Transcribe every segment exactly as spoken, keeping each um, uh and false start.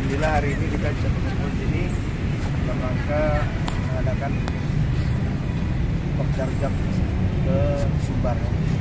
Alhamdulillah hari ini kita bisa berkumpul di sini dalam rangka mengadakan kopdar jab ke Sumbar.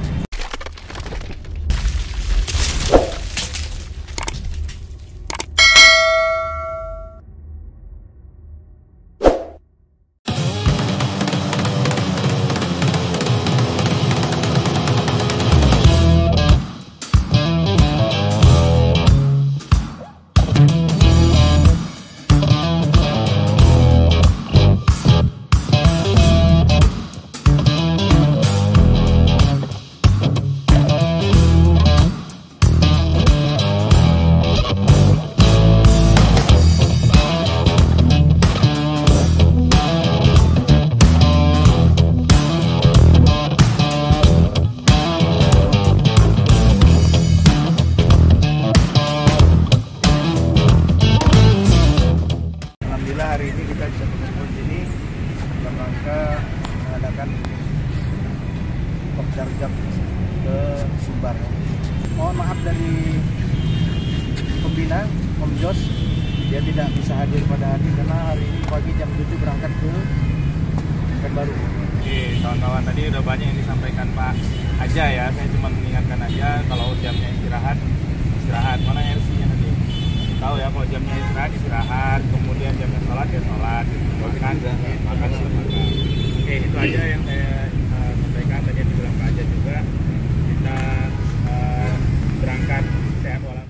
Hari ini kita bisa berkumpul di sini dalam rangka mengadakan kopdar jab ke Sumbar. Mohon maaf dari pembina Komjos, dia tidak bisa hadir pada hari ini karena hari ini pagi jam tujuh berangkat ke Pekanbaru. Oke, kawan-kawan, tadi udah banyak yang disampaikan Pak aja ya. Saya cuma mengingatkan aja kalau jamnya istirahat, istirahat. Mana R C-nya tadi? Tahu ya, kalau jamnya istirahat, istirahat, kemudian jamnya sholat, ya sholat, makan, makan, makan. Oke, itu aja yang saya uh, sampaikan. Tadi yang dibilang Pak Aja juga, kita uh, berangkat sehat walafiat.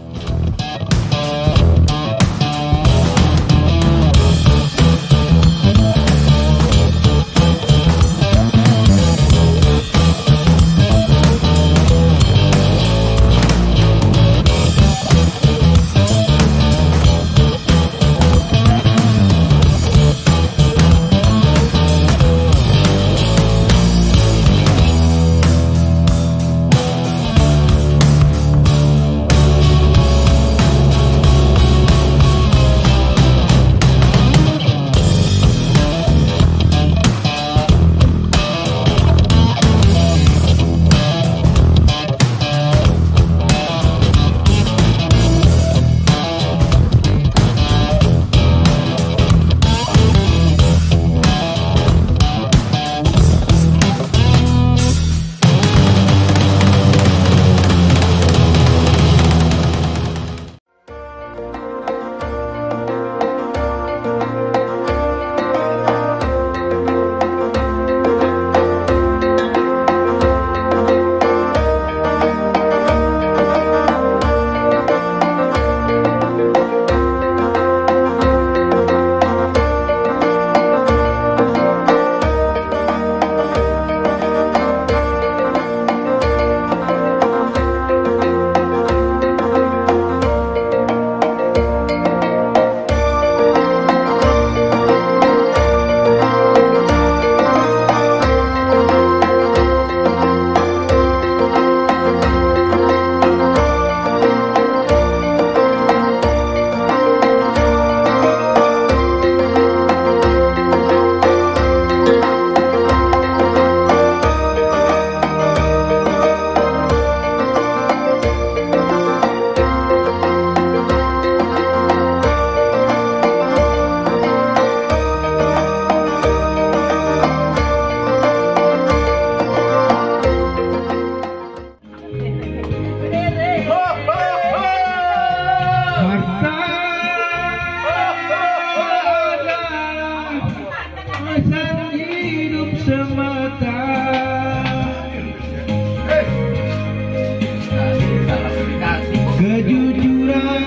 Kejujuran,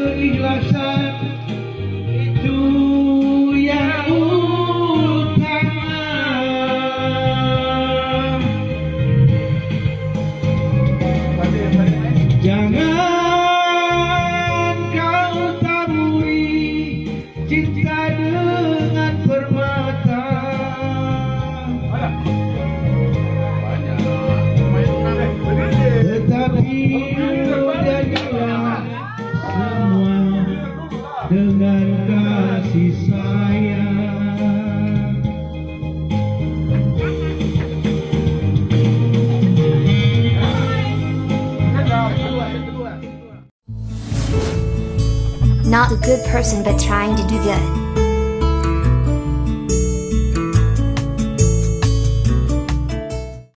keikhlasan itu yang utama. Jangan kau taburi cinta dengan permata. Tetapi jadilah semua dengan kasih sayang. Not a good person but trying to do good.